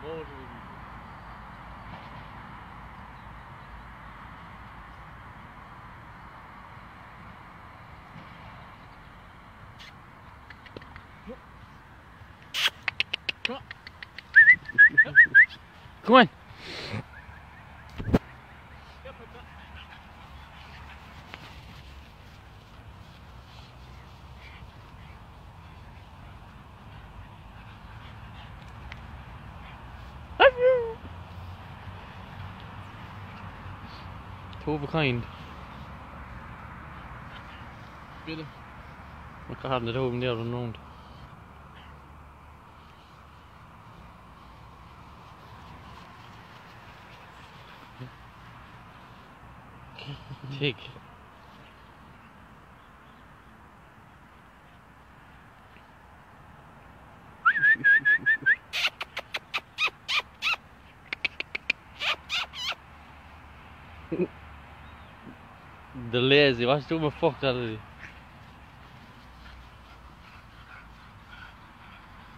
Come on. Two of a kind. Really? I can't have the two of them there and round. Tick. The lazy, what's doing my fuck that?